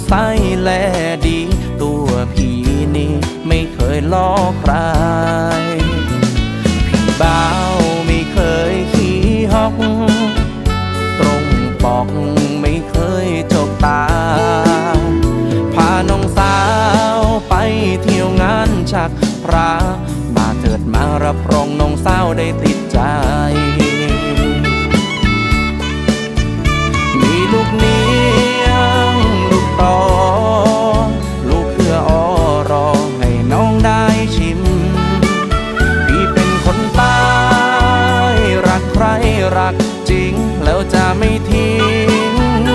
ใสและดีตัวพี่นี่ไม่เคยลอกใครพี่บ่าวไม่เคยขี้ฮอกตรงปอกไม่เคยจกตาพาน้องสาวไปเที่ยวงานชักพระมาเถิดมารับรองน้องสาวได้ติดใจมีลูกเนียงลูกต่อลูกเครืออรอให้น้องได้ชิมพี่เป็นคนใต้รักใครรักจริงแล้วจะไม่ทิ้ง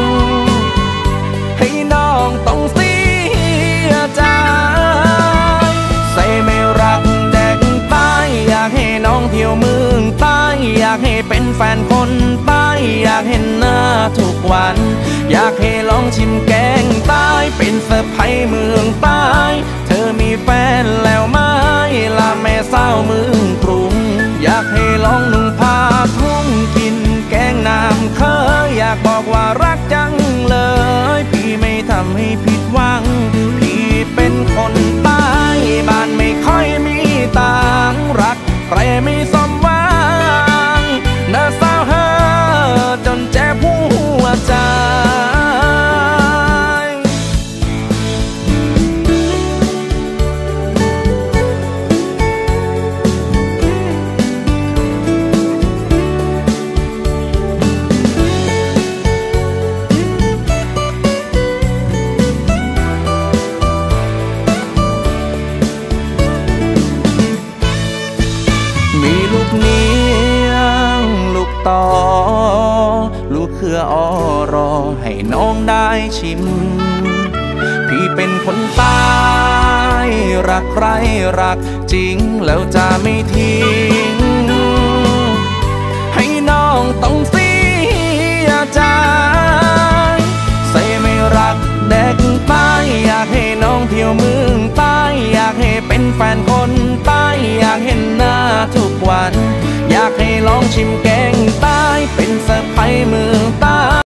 ให้น้องต้องเสียใจใส่ไม่รักเด็กใต้อยากให้น้องเที่ยวเมืองใต้อยากให้เป็นแฟนคนใต้อยากเห็นหน้าทุกวันอยากให้ลองชิมแกงใต้เป็นสะใภ้เมืองใต้เธอมีแฟนแล้วไหมล่ะแม่สาวเมืองกรุงอยากให้ลองนุ่งผ้าทุ่งกินแกงน้ำเคยอยากบอกว่ารักจังเลยพี่ไม่ทำให้ผิดหวังพี่เป็นคนใต้บ้านไม่ค่อยมีต่างรักใครไม่สมหวังน่าเศร้าเฮอจนเจ็บหัวใจมีลูกเนียงลูกต่อลูกเครืออรอให้น้องได้ชิมพี่เป็นคนใต้รักใครรักจริงแล้วจะไม่ทิ้งให้น้องต้องเสียใจใส่ไม่รักเด็กใต้อยากให้น้องเที่ยวเมืองใต้อยากให้เป็นแฟนคนใต้อยากเห็นหน้าทุกวันอยากให้ลองชิมแกงใต้เป็นสะใภ้เมืองใต้